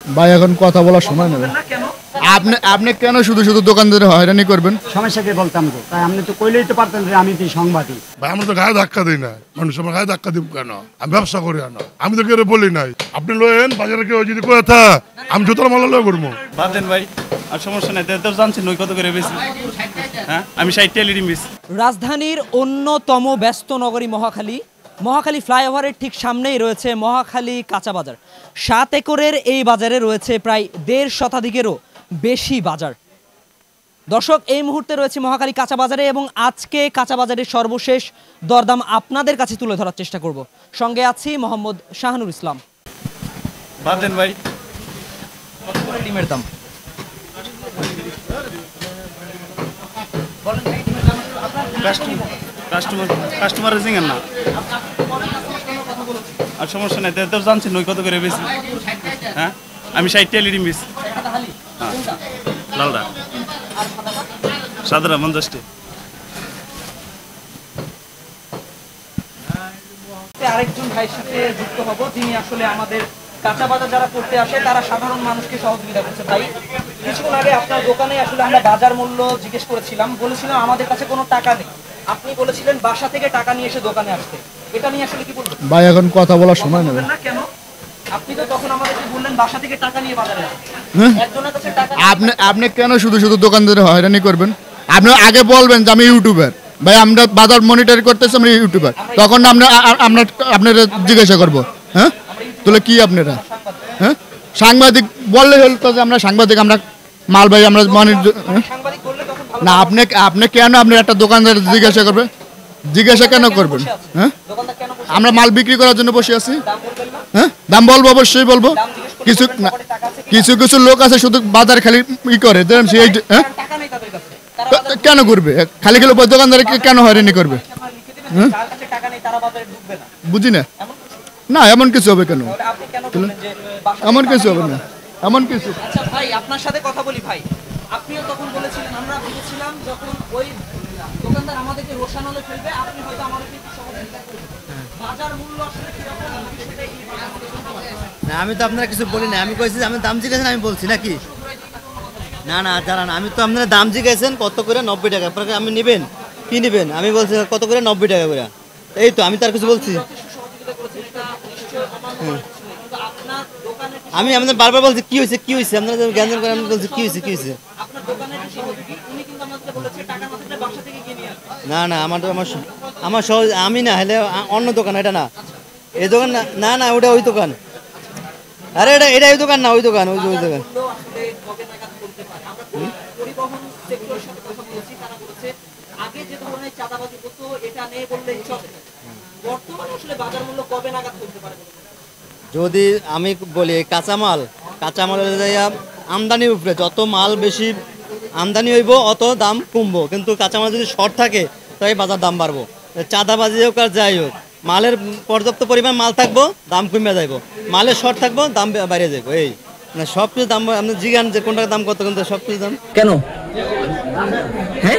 ভাই এখন কথা বলার সময় নেই। আপনি আপনি কেন শুধু শুধু দোকানদারে হয়রানি করবেন? সমস্যাকে বলতাম তো, তাই আপনি তো কইলেই তো পারতেন যে আমি কি সাংবাদিক। ভাই আমরা তো গায়ে ধাক্কা দিই না, মানুষ আমার গায়ে ধাক্কা দিব কেন? আমি ব্যবসা করি না, আমি তো কেউ বলি নাই। আপনি লয়েন বাজারে কেউ যদি করে থা আমি জোতার মালা লয়ে করবো। বাদ দেন ভাই, আর সমস্যা নাই। তো জানছেন নই কত করে বেশি? হ্যাঁ, আমি 60 লিটার বেশি। রাজধানীর অন্যতম ব্যস্ত নগরী মহাখালী ফ্লাইওভারের ঠিক সামনেই রয়েছে মহাখালী কাঁচা বাজার। 7 একরের এই বাজারে রয়েছে প্রায় 1.5 শতাধিকেরও বেশি বাজার। দর্শক, এই মুহূর্তে রয়েছে মহাখালী কাঁচা বাজারে এবং আজকে কাঁচা বাজারের সর্বশেষ দরদাম আপনাদের কাছে তুলে ধরার চেষ্টা করব। সঙ্গে আছি মোহাম্মদ শাহানুর ইসলাম। বাদ দেন ভাই, ডিমের দাম কাস্টমারের জিঙ্গেন না, আর সমস্যা নাই। তো জানছেন নই কত করে বেশি? হ্যাঁ, আমি 60 লিটার বেশি। হ্যাঁ, লালটা সাদারা 50টি। আরেকজন ভাইয়ের সাথে যুক্ত হব, যিনি আসলে আমাদের কাঁচা বাজার যারা করতে আসে তারা সাধারণ মানুষকে সহযোগিতা করছে। তাই কিছুক্ষণ আগে আপনার দোকানে আসলে আমরা বাজার মূল্য জিজ্ঞেস করেছিলাম, বলেছিলাম আমাদের কাছে কোনো টাকা নেই। আপনি বলেছিলেন বাসা থেকে টাকা নিয়ে এসে দোকানে আসতে। এটা নিয়ে আসলে কি বলবেন? ভাই এখন কথা বলার সময় নেই। না কেন? আপনি তো তখন আমাদেরকে বললেন বাসা থেকে টাকা নিয়ে বাজারে আসতে। একজনের কাছে টাকা আপনি আপনি কেন শুধু শুধু দোকানদারে হয়রানি করবেন? আপনি আগে বলবেন যে আমি ইউটিউবার। ভাই আমরা বাজার মনিটর করতেছি, আমরা ইউটিউবার। তখন আমরা আমরা আপনারা জিজ্ঞাসা করবো হ্যাঁ তাহলে কি আপনারা হ্যাঁ সাংবাদিক বললে হল তো যে আমরা সাংবাদিক, আমরা মাল ভাই আমরা সাংবাদিক বললে তখন ভালো। না আপনি আপনি কেন আপনার একটা দোকানদার জিজ্ঞাসা করবে? জিজ্ঞাসা কেন করবেন? হ্যাঁ দোকানদার কেন বসে? আমরা মাল বিক্রি করার জন্য বসে আছি। দাম বলবেন না? হ্যাঁ দাম বলবো, অবশ্যই বলবো। কিছু না, কিছু কিছু লোক আছে শুধু বাজার খালি ই করে দেন সেই হ্যাঁ টাকা নেই তাদের কাছে। কেন করবে? খালি খালি দোকানদার কেন হয়রানি করবে? আপনারা লিখে দিবেন যার কাছে টাকা নেই তারা বাজারে ঢুকবে না। বুঝি না। এমন কিছু? না এমন কিছু হবে কেন? তাহলে আপনি কেন বললেন যে বাসা এমন থেকে কিছু টাকা হবে নিয়ে না, এমন কিছু। আচ্ছা ভাই, আপনার সাথে কথা বলি ভাই। আপনিও তখন বলেছিলেন, আমরা ভেবেছিলাম যখন ওই দোকানদার আমাদেরকে রোশানলে ফেলবে আপনি হয়তো আমাদেরকে একটু সহযোগিতা করবেন। বাজার মূল্য আসলে কিরকম বিষয়টা এই না, আমি তো আপনারা কিছু বলি না। আমি কইছি যে আমি দাম জিজ্ঞাসেন, আমি বলছি নাকি? না না জানান, আমি তো আপনারা দাম জিজ্ঞাসেন কত করে 90 টাকা। আপনাকে আমি নেবেন কি নেবেন? আমি বলছি কত করে 90 টাকা করে। এই তো আমি তার কিছু বলছি। আমি আপনাদের বারবার বলছি কি হয়েছে কি হয়েছে, আপনারা জ্ঞান করে আমি বলছি কি হয়েছে কি হয়েছে। আপনার দোকানের যে সহযোগী উনি কিন্তু আমাদেরকে বলেছে টাকা না থাকলে বাসা থেকে গিয়ে নিয়ে আসবে। না না, আমার সহজ আমি না হলে অন্য দোকান, এটা না এই দোকান না। না না, ওটা ওই দোকান। আরে এটা এটা ওই দোকান না, ওই দোকান ওই ওই দোকান। আসলে কবে নাগাদ করতে পারে? আমরা পরিবহন সেক্টরের সাথে কথা বলেছি, তারা বলেছে আগে যে ধরনের চাঁদাবাজি হতো এটা নেই বললেই চলে। বর্তমানে আসলে বাজার মূল্য কবে নাগাদ করতে পারে? যদি আমি বলি কাঁচামালের আমদানির উপরে যত মাল বেশি আমদানি হইব অত দাম কমবো, কিন্তু কাঁচামাল যদি শর্ট থাকে তাই বাজার দাম বাড়বো। চাঁদাবাজি হোক আর যাই হোক, মালের পর্যাপ্ত পরিমাণ মাল থাকবো দাম কমে যাইব, মালের শর্ট থাকবো দাম বাইরে যাবো। এই না সব কিছু দাম আপনি জিগান যে কোনটার দাম কত, কিন্তু সব কিছু দাম কেন? হ্যাঁ,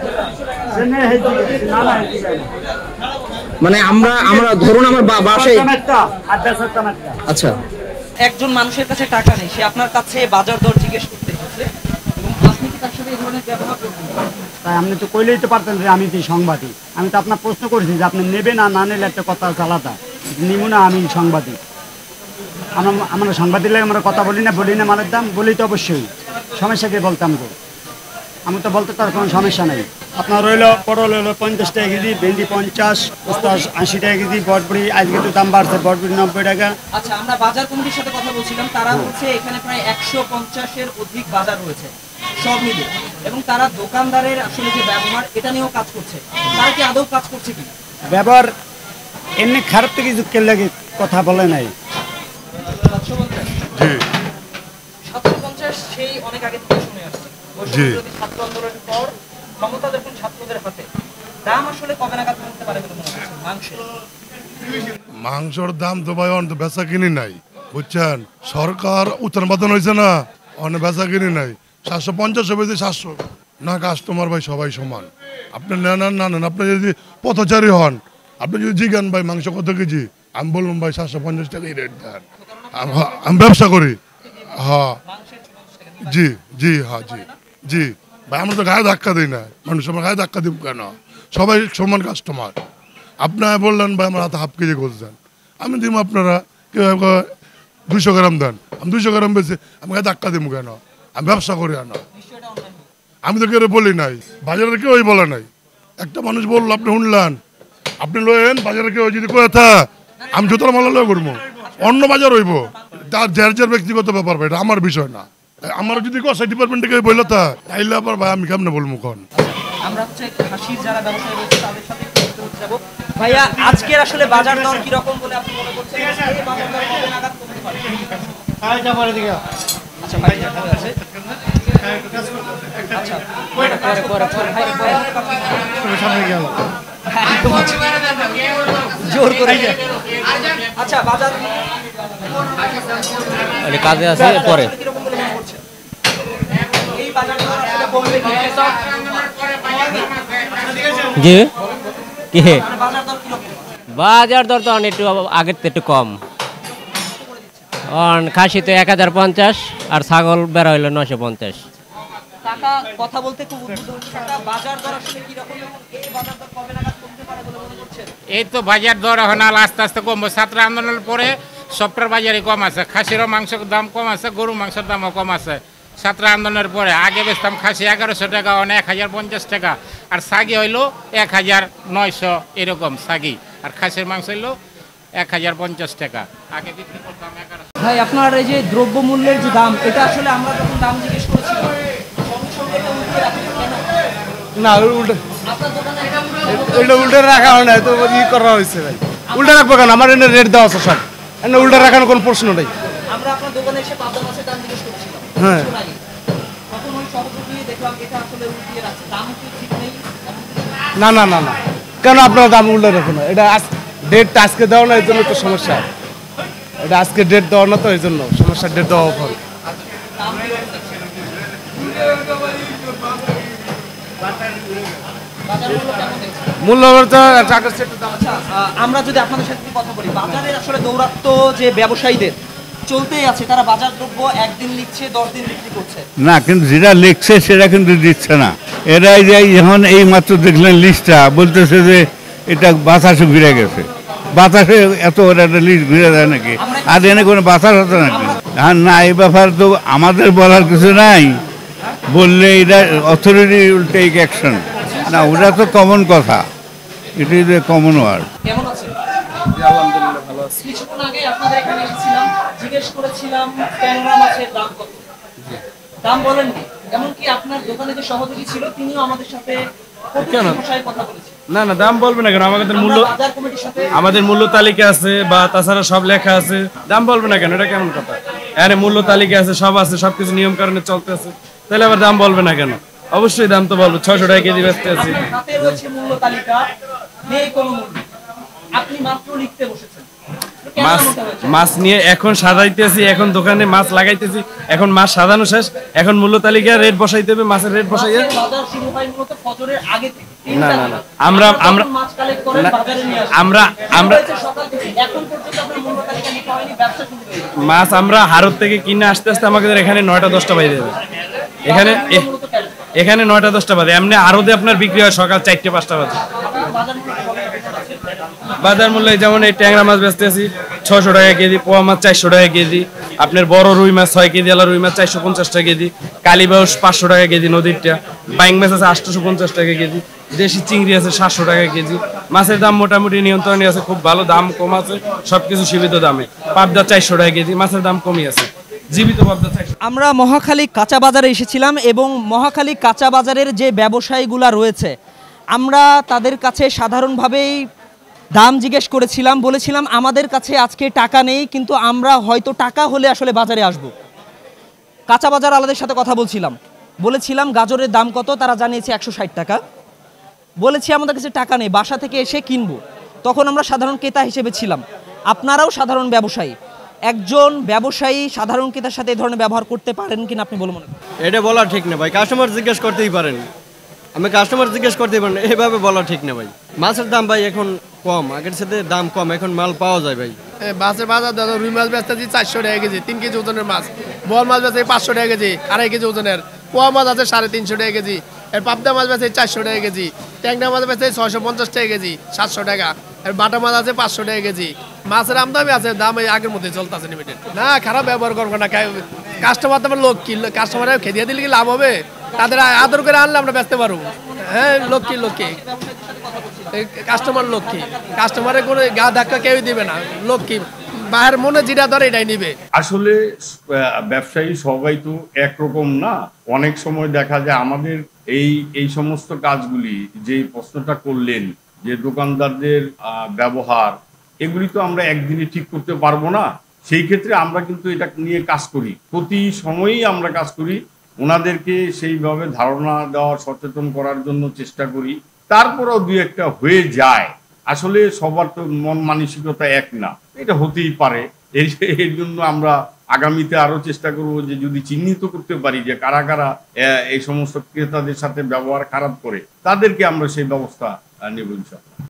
মানে আমরা ধরুন আমার বাসায় আচ্ছা একজন মানুষের কাছে টাকা নেই, সে আপনার কাছে বাজার দর জিজ্ঞেস করতে এসেছে এবং আপনি কি তার সাথে এই ধরনের ব্যবহার করবেন? তাই আপনি তো কইলেই তো পারতেন যে আমি কি সাংবাদিক। আমি তো আপনার প্রশ্ন করেছি যে আপনি নেবেন আর না নিলে একটা কথা আলাদা। নিব না, আমি সাংবাদিক। আমরা সাংবাদিক লাগে আমরা কথা বলি না মালের দাম বলি তো অবশ্যই। সমস্যাকে বলতাম তো, আমি তো বলতে তার কোনো সমস্যা নেই। আপনার রইলো পটল হলো 50 টাকা কেজি, ভেন্ডি 50, পোস্তা 80 টাকা কেজি, বটবড়ি আজকে তো দাম বাড়ছে, বটবড়ি 90 টাকা। আচ্ছা, আমরা বাজার কমিটির সাথে কথা বলছিলাম, তারা বলছে এখানে প্রায় 150-এর অধিক বাজার রয়েছে সব মিলে, এবং তারা দোকানদারের আসলে যে ব্যবহার এটা নিয়েও কাজ করছে। তারা কি আদৌ কাজ করছে কি? ব্যবহার এমনি খারাপ থেকে যুক্তের লাগে কথা বলে নাই। 750 সেই অনেক আগে থেকে শুনে আসছে। ছাত্র আন্দোলনের পর ক্ষমতা দেখুন ছাত্রদের হাতে, দাম আসলে কবে নাগাদ করতে পারে বলে মনে হচ্ছে? মাংসর দাম তো ভাই অনেক বেচা কিনি নাই, বুঝছেন? সরকার উত্থান পাতন হয়েছে না, অনেক বেচা কিনি নাই। 750 হয়েছে 700 না। কাস্টমার ভাই সবাই সমান, আপনি নেন আর না নেন। আপনি যদি পথচারী হন, আপনি যদি জিজ্ঞান ভাই মাংস কত কেজি, আমি বললাম ভাই 750 টাকাই রেট দেন। আমি ব্যবসা করি, হ্যাঁ জি জি হ্যাঁ জি জি ভাই আমরা তো গায়ে ধাক্কা দিই না, মানুষ আমার গায়ে ধাক্কা দিব কেন? সবাই সমান কাস্টমার। আপনারা বললেন ভাই আমার হাতে হাফ কেজি গোছ দেন, আমি দিব আপনারা কেউ 200 গ্রাম দেন, আমি 200 গ্রাম বেশি আমি গায়ে ধাক্কা দিব কেন? আমি ব্যবসা করি না, আমি তো কেউ বলি নাই, বাজারে কেউই বলে নাই। একটা মানুষ বললো আপনি শুনলেন, আপনি লয়েন বাজারে কেউ যদি কয়ে থা আমি জুতোর মালা লয়ে করবো, অন্য বাজার হইব, তার যার ব্যক্তিগত ব্যাপার, এটা আমার বিষয় না। আমার যদি কষাই ডিপার্টমেন্ট থেকে বললো তা তাইলে আবার ভাই আমি কেমনে বলবো কোন? আমরা হচ্ছে খাসির যারা ব্যবসায়ী রয়েছে তাদের সাথে একটু যুক্ত হতে যাবো। ভাইয়া আজকের আসলে বাজার দর কি রকম বলে আপনি মনে করছেন? এই বাজার দর কবে নাগাদ কমতে পারে? আচ্ছা ভাই ঠিক আছে। আচ্ছা পরে ভাই একদম জোর করে। আচ্ছা বাজার কাজে আছে পরে কিরকম বলে মনে করছেন? এই বাজার দর আসলে কমবে কি? জি কি বাজার দর কিরকম? বাজার দর তো একটু আগের থেকে একটু কম। খাসি তো 1050 আর ছাগল বেড়া হইলো 950। টাকা কথা বলতে খুব উদ্বুদ্ধ টাকা বাজার দর আসলে কি রকম এবং এই বাজার দর কবে নাগাদ কমতে পারে বলে মনে করছেন? এই তো বাজার দর এখন আস্তে আস্তে কমবে। ছাত্র আন্দোলনের পরে সবটার বাজারে কম আছে, খাসিরও মাংসের দাম কম আছে, গরু মাংসের দামও কম আছে। ছাত্র আন্দোলনের পরে আগে বেচতাম খাসি 1100 টাকা, 1050 টাকা, আর ছাগি হইলো 1900 এরকম ছাগি, আর খাসির মাংস হইলো 1050 টাকা। আগে বিক্রি করতাম 1100। ভাই আপনার এই যে দ্রব্যমূল্যের যে দাম, এটা আসলে আমরা যখন দাম জিজ্ঞেস করেছিলাম সঙ্গে সঙ্গে এটা উল্টে রাখছেন কেন? না উল্টে আপনার দোকানে এটা উল্টে রাখা হয় না, তো ই করা হয়েছে ভাই। উল্টে রাখবো কেন? আমার এনে রেট দেওয়া আছে সব, এনে উল্টে রাখানোর কোনো প্রশ্ন নেই। আমরা আপনার দোকানে এসে পাবদা মাছের দাম জিজ্ঞেস করেছিলাম হ্যাঁ। কিছুক্ষণ আগে। তখন ওই সভাপতি দেখলাম এটা আসলে উল্টিয়ে রাখছে, দাম কি ঠিক নেই? না না না না, কেন আপনার দাম উল্টে রাখো না? এটা ডেট আজকে দেওয়া না, এই জন্য তো সমস্যা। এটা আজকে ডেট দেওয়া না, তো এই জন্য সমস্যা। ডেট দেওয়া হবে মূল্য তো চাকরির সেটের দাম। আচ্ছা আমরা যদি আপনাদের সাথে একটু কথা বলি, বাজারের আসলে দৌরাত্ম্য যে ব্যবসায়ীদের চলতেই আছে, তারা বাজার দ্রব্য একদিন লিখছে 10 দিন বিক্রি করছে। না, কিন্তু যেটা লিখছে সেটা কিন্তু দিচ্ছে না। এরাই যে যখন এই মাত্র দেখলেন লিস্টটা, বলতেছে যে এটা বাতাসে ঘুরে গেছে। বাতাসে এত ওরা একটা লিস্ট ঘুরে যায় নাকি? আর এনে কোনো বাতাস হতো নাকি? আর না, এই ব্যাপার তো আমাদের বলার কিছু নাই, বললে এটা অথরিটি উইল টেক অ্যাকশন। না, ওটা তো কমন কথা, it is a common word. কেমন আছেন? আলহামদুলিল্লাহ ভালো আছি। কিছুক্ষণ আগে আপনাদের এখানে এসেছিলাম, জিজ্ঞেস করেছিলাম ট্যাংরা মাছের দাম কত, দাম বলেননি। এমনকি আপনার দোকানে যে সহযোগী ছিল তিনিও আমাদের সাথে ভাষায় কথা বলেছেন। না না, দাম বলবে না কেন? আমাদের মূল্য, বাজার কমিটির সাথে আমাদের মূল্য তালিকা আছে, বা তাছাড়া সব লেখা আছে, দাম বলবে না কেন? এটা কেমন কথা? আরে মূল্য তালিকা আছে, সব আছে, সবকিছু নিয়ম কারণে চলতে আছে, তাহলে আবার দাম বলবে না কেন? অবশ্যই দাম তো বলবো। 600 টাকা কেজি বেচতে আছি। হাতে রয়েছে মূল্য তালিকা, নেই কোনো মূল্য, আপনি মাত্র লিখতে বসেছেন। মাছ নিয়ে এখন সাজাইতেছি, এখন দোকানে মাছ লাগাইতেছি, এখন মাছ সাজানো শেষ, এখন মূল্য তালিকা রেট বসাইতে হবে, মাছের রেট বসাইয়া। বাজার শুরু হয় মূলত ফজরের আগে থেকে। না না না, আমরা মাছ কালেক্ট করেন, বাজারে নিয়ে আসেন। আমরা সকাল থেকে এখন পর্যন্ত আপনার মূল্য তালিকা লিখা হয়নি, ব্যবসা শুরু হয়েছে। মাছ আমরা হারত থেকে কিনে আসতে আসতে আমাদের এখানে 9টা-10টা বাজে যাবে। এখানে 9টা-10টা বাজে। এমনি আরতে আপনার বিক্রি হয় সকাল 4টে-5টা বাজে। বাজার মূল্য যেমন এই ট্যাংরা মাছ বেচতেছি 600 টাকা কেজি, পোয়া মাছ 400 টাকা কেজি, আপনার বড় রুই মাছ 6 কেজি আলা রুই মাছ 450 টাকা কেজি, কালীবাউস 500 টাকা কেজি নদীরটা, বাইং মাছ আছে 850 টাকা কেজি, দেশি চিংড়ি আছে 700 টাকা কেজি। মাছের দাম মোটামুটি নিয়ন্ত্রণে আছে, খুব ভালো দাম, কম আছে, সবকিছু সীমিত দামে। পাবদা 400 টাকা কেজি, মাছের দাম কমই আছে, জীবিত পাবদা 400। আমরা মহাখালী কাঁচা বাজারে এসেছিলাম এবং মহাখালী কাঁচা বাজারের যে ব্যবসায়ীগুলা রয়েছে, আমরা তাদের কাছে সাধারণভাবেই দাম জিজ্ঞেস করেছিলাম, বলেছিলাম আমাদের কাছে আজকে টাকা নেই, কিন্তু আমরা হয়তো টাকা হলে আসলে বাজারে আসব। কাঁচা বাজার আলাদের সাথে কথা বলেছিলাম গাজরের দাম কত, তারা জানিয়েছে 160 টাকা। বলেছি আমাদের কাছে টাকা নেই, বাসা থেকে এসে কিনবো। তখন আমরা সাধারণ ক্রেতা হিসেবে ছিলাম, আপনারাও সাধারণ ব্যবসায়ী। একজন ব্যবসায়ী সাধারণ ক্রেতার সাথে এই ধরনের ব্যবহার করতে পারেন কিনা আপনি বলে মনে করেন? এটা বলা ঠিক না ভাই, কাস্টমার জিজ্ঞেস করতেই পারেন। আমি কাস্টমার জিজ্ঞেস করতেই পারেন, এইভাবে বলা ঠিক না ভাই। মাছের দাম ভাই এখন কম, আগের সাথে দাম কম, এখন মাল পাওয়া যায় ভাই। মাছের বাজার দাদা রুই মাছ বেচতেছি 400 টাকা কেজি, 3 কেজি ওজনের মাছ। বল মাছ বেচে 500 টাকা কেজি, 2.5 কেজি ওজনের। পোয়া মাছ আছে 350 টাকা কেজি। আর পাবদা মাছ বেচে 400 টাকা কেজি। ট্যাংরা মাছ বেচে 650 টাকা কেজি, 700 টাকা। আর বাটা মাছ আছে 500 টাকা কেজি। মাছের আমদামি আছে, দাম এই আগের মধ্যে চলতেছে লিমিটেড। না খারাপ ব্যবহার করবো না, কাস্টমার তো লোক কি, কাস্টমার খেদিয়ে দিলে কি লাভ হবে? তাদের আদর করে আনলে আমরা বেচতে পারবো। হ্যাঁ লক্ষ্মী কাস্টমার লক্ষ্মী, কাস্টমারের কোনো গা ধাক্কা কেউই দিবে না, লক্ষ্মী বাহের মনে যেটা ধরে এটাই নিবে। আসলে ব্যবসায়ী সবাই তো একরকম না, অনেক সময় দেখা যায় আমাদের এই সমস্ত কাজগুলি, যে প্রশ্নটা করলেন যে দোকানদারদের ব্যবহার, এগুলি তো আমরা একদিনে ঠিক করতে পারবো না। সেই ক্ষেত্রে আমরা কিন্তু এটা নিয়ে কাজ করি, প্রতি সময়ই আমরা কাজ করি, ওনাদেরকে সেইভাবে ধারণা দেওয়ার, সচেতন করার জন্য চেষ্টা করি। তারপরেও দুই একটা হয়ে যায়, আসলে সবার তো মন মানসিকতা এক না, এটা হতেই পারে। এর জন্য আমরা আগামীতে আরো চেষ্টা করব যে যদি চিহ্নিত করতে পারি যে কারা কারা এই সমস্ত ক্রেতাদের সাথে ব্যবহার খারাপ করে, তাদেরকে আমরা সেই ব্যবস্থা নেব ইনশাআল্লাহ।